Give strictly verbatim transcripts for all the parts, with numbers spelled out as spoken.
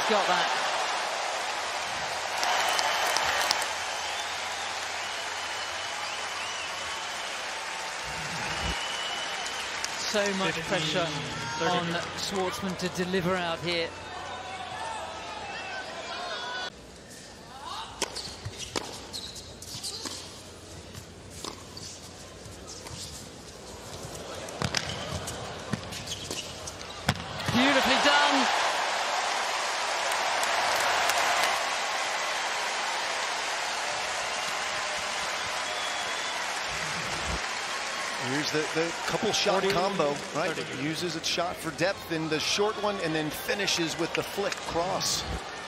he's got that. So much pressure on Schwartzman to deliver out here. Beautifully done. Here's the, the couple shot combo, right? Uses its shot for depth in the short one and then finishes with the flick cross.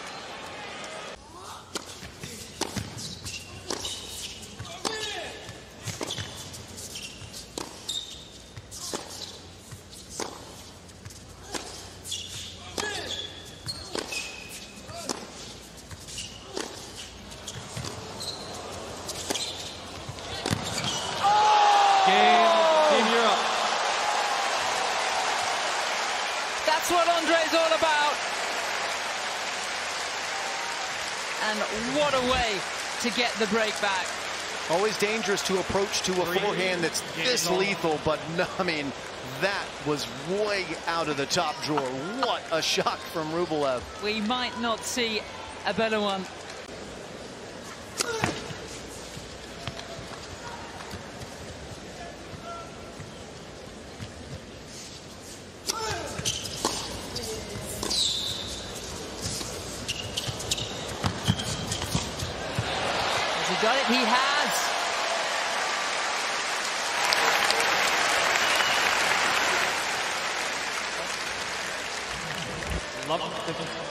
That's what Andre's all about. And what a way to get the break back. Always dangerous to approach to a forehand that's this lethal, but no, I mean, that was way out of the top drawer. What a shot from Rublev. We might not see a better one. Has he got it? He has. Love it.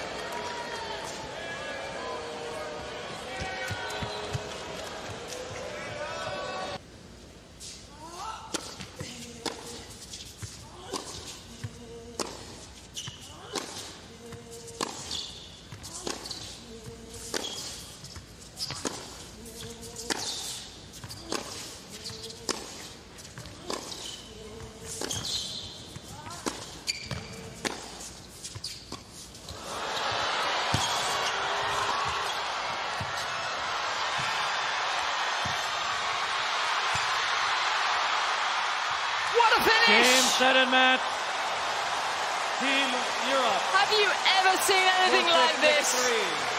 What a finish! Game, set, and match. Team Europe. Have you ever seen anything like this? Three.